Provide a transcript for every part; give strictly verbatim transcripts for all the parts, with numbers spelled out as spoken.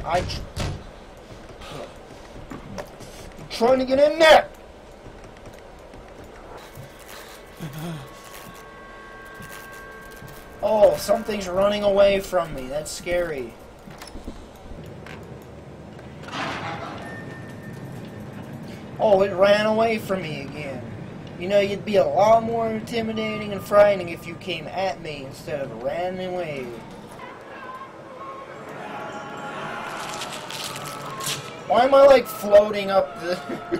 I tr I'm trying to get in there. Oh, something's running away from me. That's scary. Oh, it ran away from me again. You know, you'd be a lot more intimidating and frightening if you came at me instead of ran away. Why am I, like, floating up the...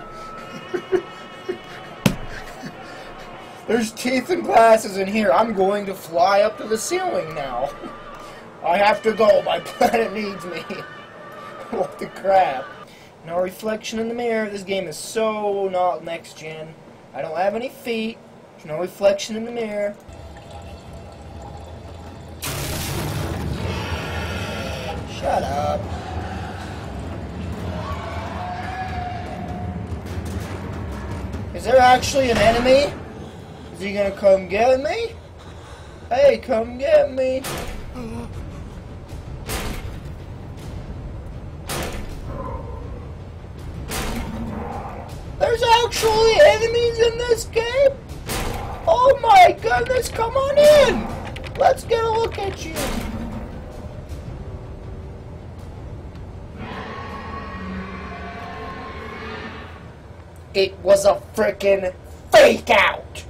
There's teeth and glasses in here. I'm going to fly up to the ceiling now. I have to go. My planet needs me. What the crap? No reflection in the mirror. This game is so not next gen. I don't have any feet. There's no reflection in the mirror. Shut up. Is there actually an enemy? Is he gonna come get me? Hey, come get me. There's actually enemies in this game? Oh my goodness, come on in! Let's get a look at you. It was a frickin' fake out!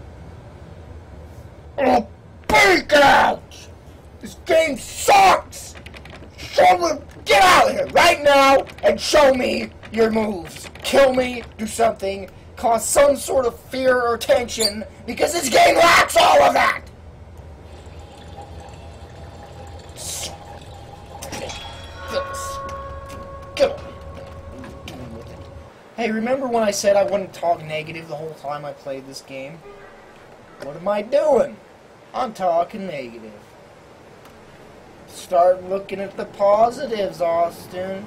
A fake out! This game sucks! Show me, get out of here right now and show me your moves. Kill me, do something, cause some sort of fear or tension, because this game lacks all of that! Get on. Hey, remember when I said I wouldn't talk negative the whole time I played this game? What am I doing? I'm talking negative. Start looking at the positives, Austin.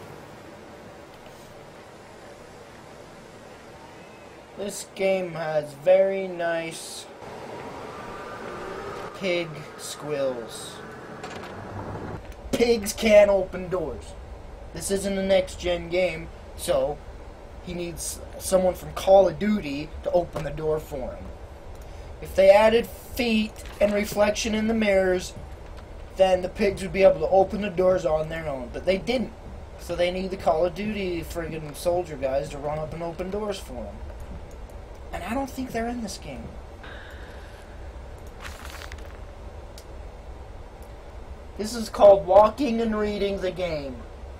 This game has very nice pig squills. Pigs can't open doors. This isn't a next-gen game, so he needs someone from Call of Duty to open the door for him. If they added feet and reflection in the mirrors, then the pigs would be able to open the doors on their own. But they didn't. So they need the Call of Duty friggin' soldier guys to run up and open doors for them. And I don't think they're in this game. This is called walking and reading the game.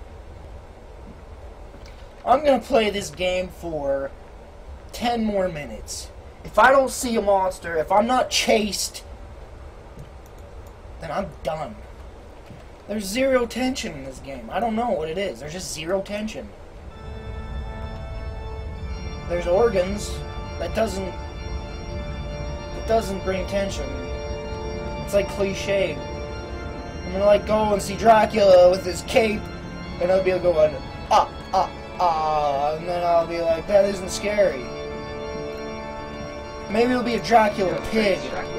I'm going to play this game for ten more minutes. If I don't see a monster, if I'm not chased, then I'm done. There's zero tension in this game. I don't know what it is. There's just zero tension. There's organs. That doesn't... It doesn't bring tension. It's like cliche. I'm gonna like go and see Dracula with his cape, and I'll be going, ah, ah, ah, and then I'll be like, that isn't scary. Maybe it'll be a Dracula yeah, pig.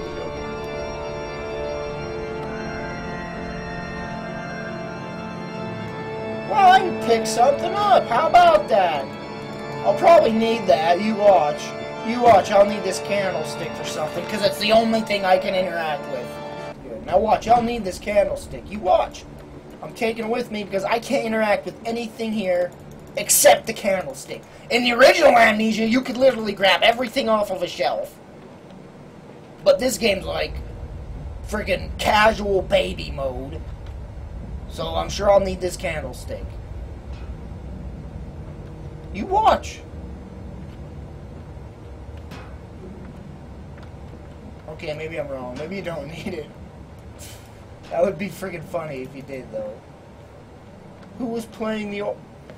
Well, I can pick something up. How about that? I'll probably need that. You watch. You watch. I'll need this candlestick for something, because it's the only thing I can interact with. Good. Now watch. I'll need this candlestick. You watch. I'm taking it with me because I can't interact with anything here except the candlestick. In the original Amnesia, you could literally grab everything off of a shelf. But this game's like freaking casual baby mode. So I'm sure I'll need this candlestick. You watch. Okay, maybe I'm wrong. Maybe you don't need it. That would be freaking funny if you did, though. Who was playing the...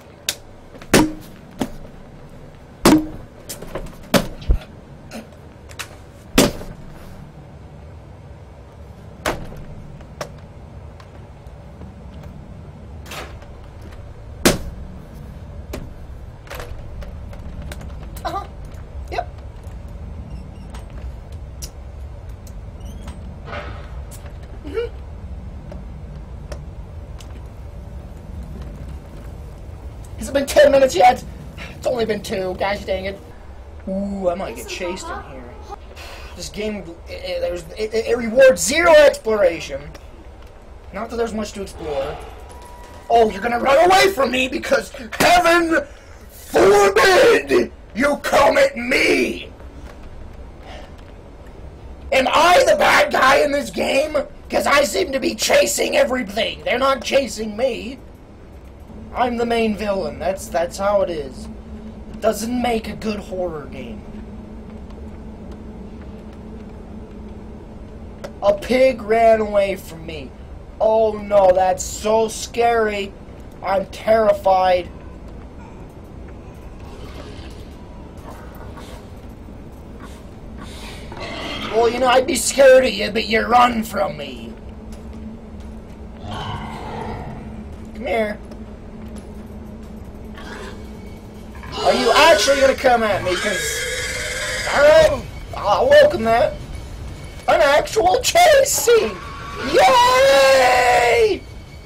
Uh-huh. Yep. Mm-hmm. hasn't been ten minutes yet. It's only been two. Gosh dang it. Ooh, I might get chased in here. This game, it, it, there's, it, it rewards zero exploration. Not that there's much to explore. Oh, you're gonna run away from me because heaven forbid you come at me! Am I the bad guy in this game? Because I seem to be chasing everything. They're not chasing me. I'm the main villain. That's that's how it is. It doesn't make a good horror game. A pig ran away from me. Oh no, that's so scary. I'm terrified. Well, you know, I'd be scared of you, but you run from me. Come here. Are you actually gonna come at me? Because, alright, I'll welcome that. An actual chase scene! Yay!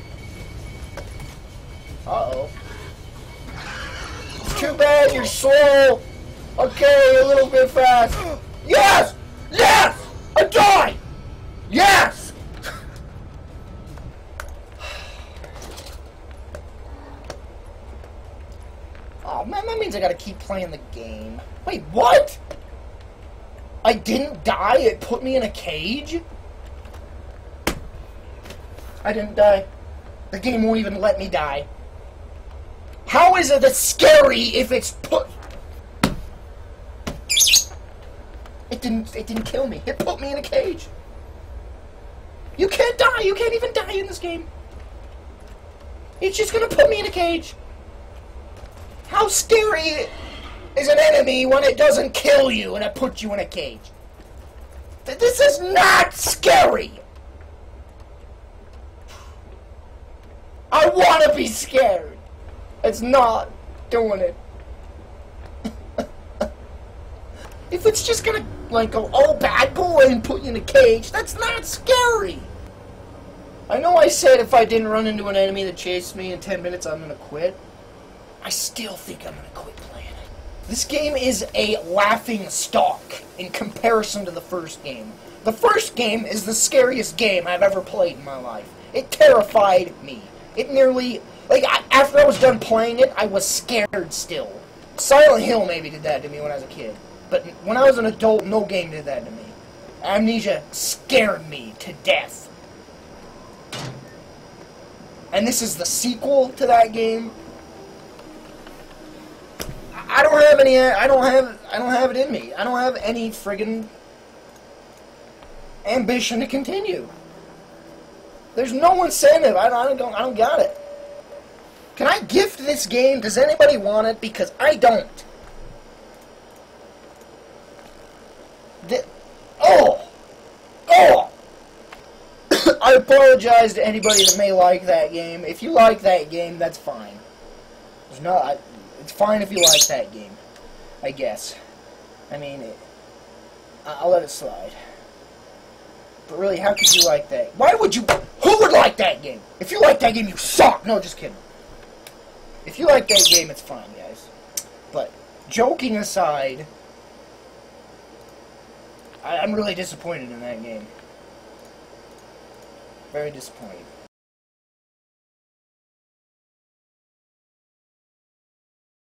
Uh-oh. Too bad you're slow. Okay, a little bit fast. Yes! Yes! I died! Yes! Oh man, that means I gotta keep playing the game. Wait, what? I didn't die? It put me in a cage? I didn't die. The game won't even let me die. How is it that's scary if it's put... It didn't, it didn't kill me. It put me in a cage. You can't die. You can't even die in this game. It's just gonna put me in a cage. How scary is an enemy when it doesn't kill you and it puts you in a cage? This is not scary. I want to be scared. It's not doing it. If it's just gonna, like, go, oh, bad boy, and put you in a cage, that's not scary. I know I said if I didn't run into an enemy that chased me in ten minutes, I'm gonna quit. I still think I'm gonna quit playing it. This game is a laughing stock in comparison to the first game. The first game is the scariest game I've ever played in my life. It terrified me. It nearly, like, I, after I was done playing it, I was scared still. Silent Hill maybe did that to me when I was a kid. But when I was an adult, no game did that to me. Amnesia scared me to death. And this is the sequel to that game. I don't have any, I don't have, I don't have it in me. I don't have any friggin' ambition to continue. There's no incentive. I don't, I don't, I don't got it. Can I gift this game? Does anybody want it? Because I don't. The, oh! Oh! I apologize to anybody that may like that game. If you like that game, that's fine. There's no, I, it's fine if you like that game, I guess. I mean, it, I'll let it slide. But really, how could you like that? Why would you... Who would like that game? If you like that game, you suck! No, just kidding. If you like that game, it's fine, guys. But, joking aside... I, I'm really disappointed in that game. Very disappointed.